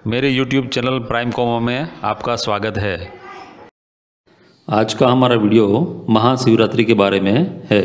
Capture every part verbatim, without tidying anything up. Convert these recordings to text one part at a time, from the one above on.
मेरे YouTube channel prime कॉमो में आपका स्वागत है। आज का हमारा वीडियो महाशिवरात्रि के बारे में है।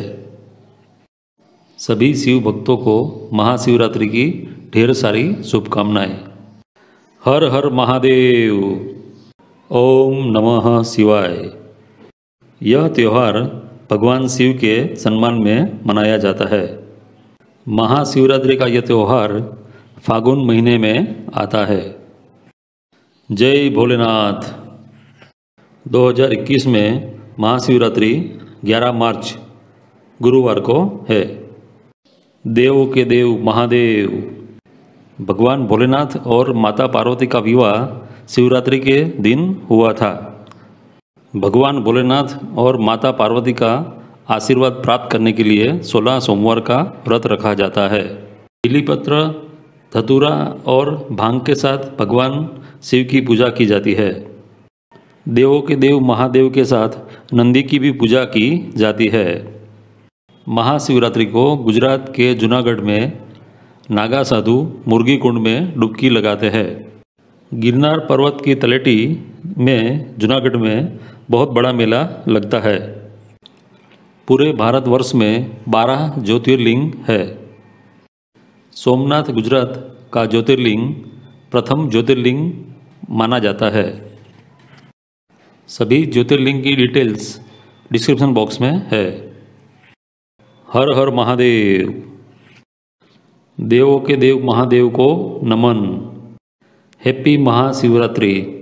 सभी शिव भक्तों को महाशिवरात्रि की ढेर सारी शुभकामनाएं। हर हर महादेव, ओम नमः शिवाय। यह त्यौहार भगवान शिव के सम्मान में मनाया जाता है। महाशिवरात्रि का यह त्यौहार फागुन महीने में आता है। जय भोलेनाथ। दो हज़ार इक्कीस में महाशिवरात्रि ग्यारह मार्च गुरुवार को है। देवों के देव महादेव भगवान भोलेनाथ और माता पार्वती का विवाह शिवरात्रि के दिन हुआ था। भगवान भोलेनाथ और माता पार्वती का आशीर्वाद प्राप्त करने के लिए सोलह सोमवार का व्रत रखा जाता है। बिलीपत्र, धतूरा और भांग के साथ भगवान शिव की पूजा की जाती है। देवों के देव महादेव के साथ नंदी की भी पूजा की जाती है। महाशिवरात्रि को गुजरात के जूनागढ़ में नागा साधु मुर्गी कुंड में डुबकी लगाते हैं। गिरनार पर्वत की तलेटी में जूनागढ़ में बहुत बड़ा मेला लगता है। पूरे भारतवर्ष में बारह ज्योतिर्लिंग है। सोमनाथ गुजरात का ज्योतिर्लिंग प्रथम ज्योतिर्लिंग माना जाता है। सभी ज्योतिर्लिंग की डिटेल्स डिस्क्रिप्शन बॉक्स में है। हर हर महादेव। देवों के देव महादेव को नमन। हैप्पी महाशिवरात्रि।